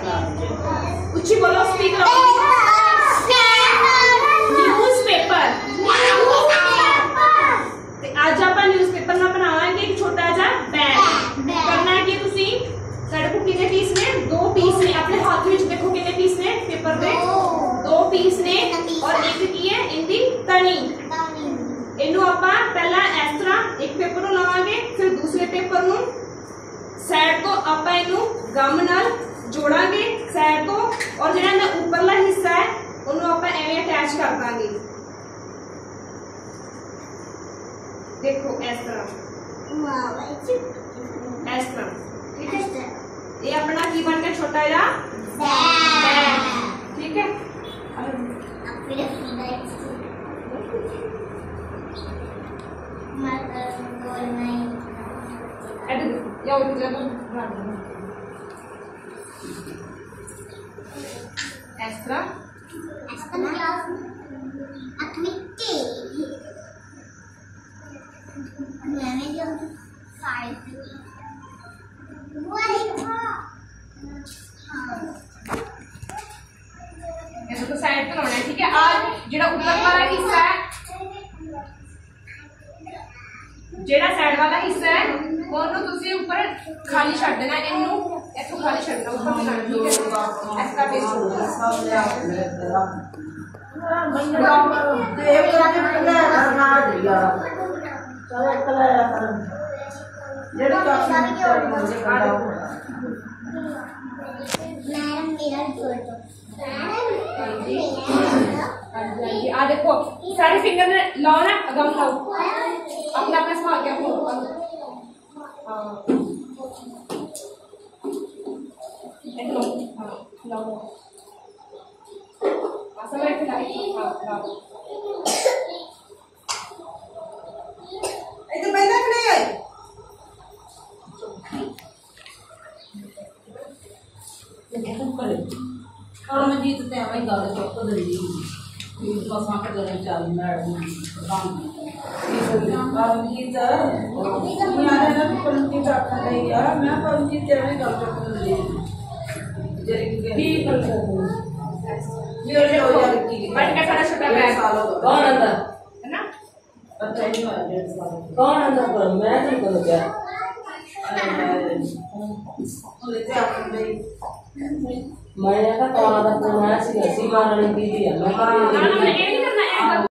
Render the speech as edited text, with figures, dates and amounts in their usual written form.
उच्ची बोलो, speaker. Newspaper. आज आप न्यूज़पेपर में बनावांगे एक छोटा जा बैग। करना है कि तुसी साढ़े को कितने पीस ने, 2 पीस ने अपने हाथ में देखो कितने पीस ने पेपर दे, 2 पीस ने और एक की है इनकी तनी। इनू आपां पहला इस तरह एक पेपर नु लावांगे, फिर दूसरे पेपर नु साइड तो आपां इनू गम नाल जोड़ांगे साइड तो, और जेड़ा ना ऊपरला हिस्सा है उन्हें आपां एवें अटैच कर दांगे। देखो इस तरह, इस तरह, ठीक है। ये अपना की बन गया छोटा जा बैग, ठीक है। तो साइड पे लाना है, ठीक है। आज जेड़ा ऊपर वाला हिस्सा है, जेड़ा साइड वाला हिस्सा है ਉਹਨੂੰ ਤੁਸੀਂ ਉੱਪਰ ਖਾਲੀ ਛੱਡ ਦੇਣਾ, ਇਹਨੂੰ ਇੱਥੋਂ ਖਾਲੀ ਛੱਡਣਾ ਉੱਪਰ ਨਹੀਂ ਲਾਣਾ, ਠੀਕ ਹੈ। ਐਸਾ ਬੇਸ ਹੋਊਗਾ ਸਭ ਲੈ ਦੇਵ ਲੱਗੇ ਪੂਰਾ ਨਾ ਦਿਆ ਚਲ ਇਕਲਾ ਜਿਹੜੇ ਕਾਫੀ ਮੁਝੇ ਕਾਢ मैडम मेरा जोड़ दो। आ देखो सारे फिंगर में लाओ ना, गम लाओ अपना अपना संभाल के अपना लाओ सब एक लाओ इधर बैठा नहीं है और मैं जीत ते हमें गाल चौक दे दी ये बस वहां पर लगे चल मैडम काम और जीत मैं आ रहा ना पंची का खा लिया मैं पंची तेरे गाल चौक दे दी जरे की कर सकते ये हो यार की बट का सारा छोटा बैग कौन अंदर है ना, अच्छा ही 1.5 साल कौन अंदर पर मैं नहीं करूं क्या लेते आप मैं का कौन आता तो मैं सी मारने की थी मैं